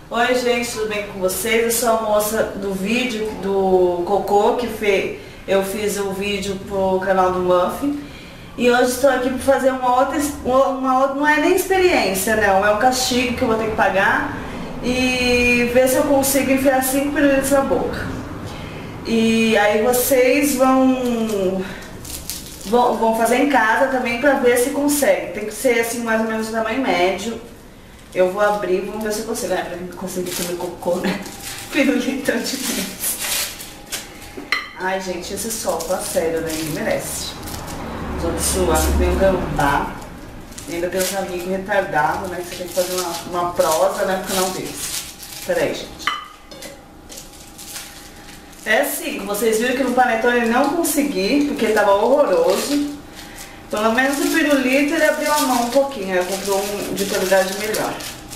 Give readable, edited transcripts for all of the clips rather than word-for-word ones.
Oi gente, tudo bem com vocês? Eu sou a moça do vídeo do Cocô, eu fiz o vídeo pro canal do Muffin. E hoje estou aqui para fazer uma outra, não é nem experiência não, é um castigo que eu vou ter que pagar e ver se eu consigo enfiar 5 pirulitos na boca. E aí vocês vão fazer em casa também para ver se consegue. Tem que ser assim mais ou menos do tamanho médio. Eu vou abrir, vamos ver se eu consigo. Pra mim conseguir comer cocô, né? Pirulito de vez. Ai, gente, esse sol, tá sério, né? Ninguém merece. Os outros suando, tem um gambá. E ainda tem uns amigos retardados, né? Que você tem que fazer uma prosa, né? Pro canal deles. Peraí, gente. É assim, vocês viram que no panetone não consegui, porque tava horroroso. Pelo menos o pirulito ele abriu a mão um pouquinho, eu comprei um de qualidade melhor.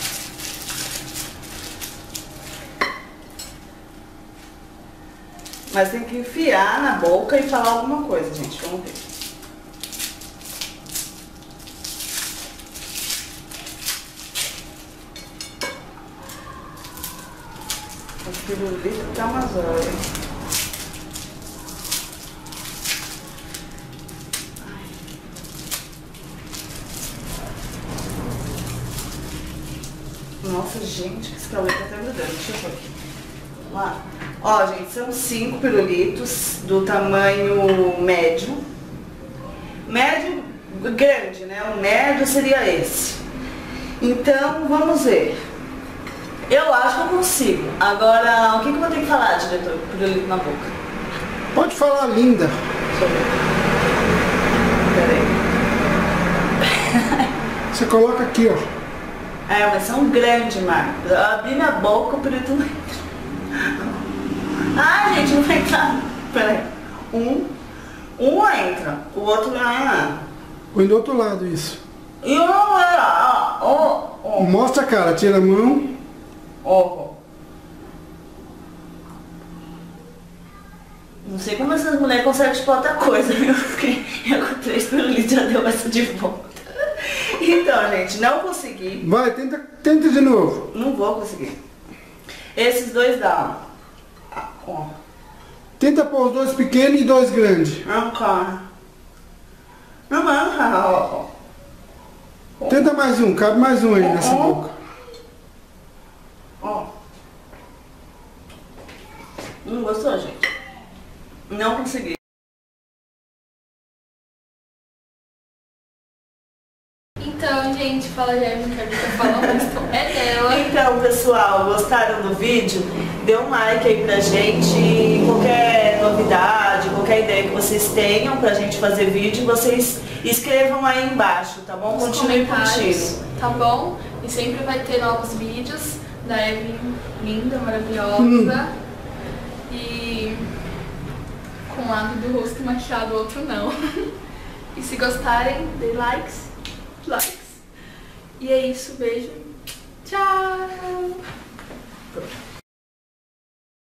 Mas tem que enfiar na boca e falar alguma coisa, gente, vamos ver. O pirulito tá umas horas. Nossa, gente, que esse calor tá até grudando. Deixa eu ver aqui. Vamos lá. Ó, gente, são 5 pirulitos do tamanho médio. Médio, grande, né? O médio seria esse. Então, vamos ver. Eu acho que eu consigo. Agora, o que eu vou ter que falar, diretor? Pirulito na boca. Pode falar, linda. Deixa eu ver. Peraí. Você coloca aqui, ó. É, mas são grandes, Marcos. Eu abri minha boca, o pirulito não entra. Ah, gente, não vai entrar. Peraí. Um entra, o outro não é. Põe do outro lado isso. E o não é. Mostra a cara, tira a mão. Não sei como essas mulheres conseguem expor outra coisa, viu? Porque eu com 3 pirulitos já deu essa de volta. Então, gente, não consegui. Vai, tenta de novo. Não vou conseguir. Esses dois dá, ó. Tenta pôr os 2 pequenos e 2 grandes. Não, cara. Não. Tenta mais um, cabe mais um aí nessa boca. Ó. Não gostou, gente? Não consegui. Então, gente, fala Jéssica, que eu falo, mas é dela. Então, pessoal, gostaram do vídeo? Dê um like aí pra gente. E qualquer novidade, qualquer ideia que vocês tenham pra gente fazer vídeo, vocês escrevam aí embaixo, tá bom? Continue curtindo. Tá bom? E sempre vai ter novos vídeos da Evelyn, linda, maravilhosa. E com um lado do rosto maquiado, o outro não. E se gostarem, dê likes. E é isso, beijo. Tchau!